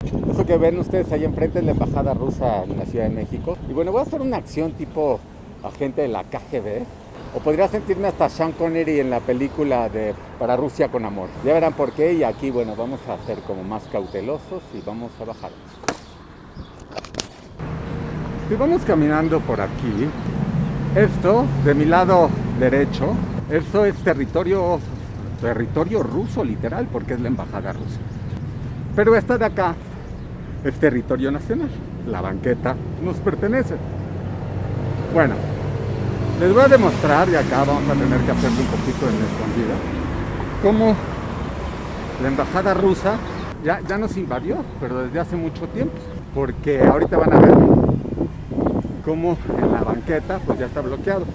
Eso que ven ustedes ahí enfrente es la embajada rusa en la Ciudad de México. Y bueno, voy a hacer una acción tipo agente de la KGB. O podría sentirme hasta Sean Connery en la película de Para Rusia con Amor. Ya verán por qué. Y aquí, bueno, vamos a ser como más cautelosos y vamos a bajar. Si vamos caminando por aquí, esto de mi lado derecho, esto es territorio ruso literal, porque es la embajada rusa. Pero esta de acá es territorio nacional. La banqueta nos pertenece. Bueno, les voy a demostrar, y acá vamos a tener que hacerlo un poquito en escondida, cómo la embajada rusa ya nos invadió, pero desde hace mucho tiempo. Porque ahorita van a ver cómo en la banqueta pues ya está bloqueado.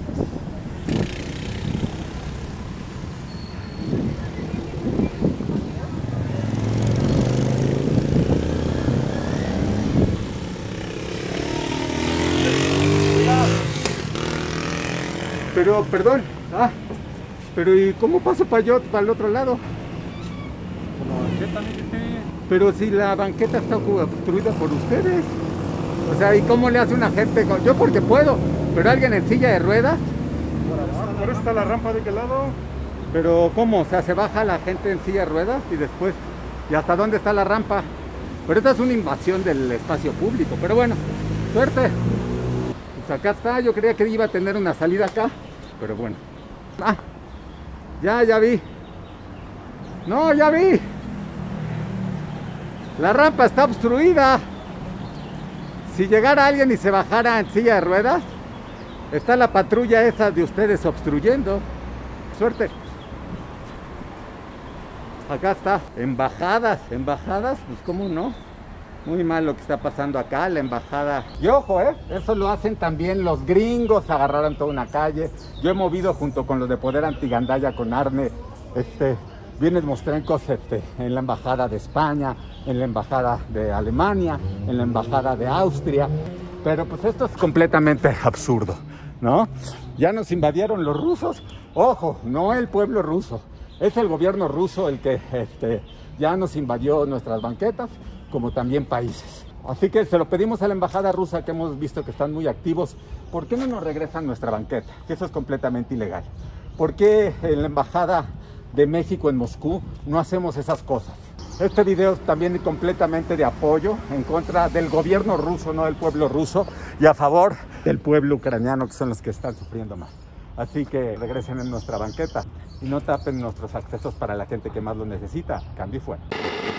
Pero, perdón, pero ¿y cómo paso para el otro lado? Pero si la banqueta está obstruida por ustedes. O sea, ¿y cómo le hace una gente? Yo porque puedo, pero alguien en silla de ruedas. Por eso está la rampa de qué lado. Pero ¿cómo? O sea, se baja la gente en silla de ruedas y después, ¿y hasta dónde está la rampa? Pero esta es una invasión del espacio público. Pero bueno, suerte. Pues acá está, yo creía que iba a tener una salida acá. Pero bueno. Ya vi. No, ya vi. La rampa está obstruida. Si llegara alguien y se bajara en silla de ruedas, está la patrulla esa de ustedes obstruyendo. Suerte. Acá está. Embajadas, pues cómo no. Muy mal lo que está pasando acá, la embajada. Y ojo, eso lo hacen también los gringos, agarraron toda una calle. Yo he movido junto con los de Poder Antigandaya con Arne, bienes mostrencos en la embajada de España, en la embajada de Alemania, en la embajada de Austria. Pero pues esto es completamente absurdo, ¿no? Ya nos invadieron los rusos. Ojo, no el pueblo ruso. Es el gobierno ruso el que ya nos invadió nuestras banquetas, como también países. Así que se lo pedimos a la embajada rusa, que hemos visto que están muy activos. ¿Por qué no nos regresan nuestra banqueta? Que eso es completamente ilegal. ¿Por qué en la embajada de México en Moscú no hacemos esas cosas? Este video también es completamente de apoyo en contra del gobierno ruso, no del pueblo ruso, y a favor del pueblo ucraniano, que son los que están sufriendo más. Así que regresen en nuestra banqueta y no tapen nuestros accesos para la gente que más lo necesita. Cambio y fuera.